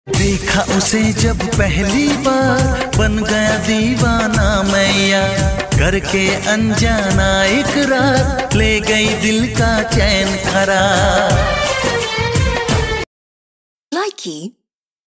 देखा उसे जब पहली बार बन गया दीवाना मैया, करके अनजाना इकरार ले गई दिल का चैन करार। Likey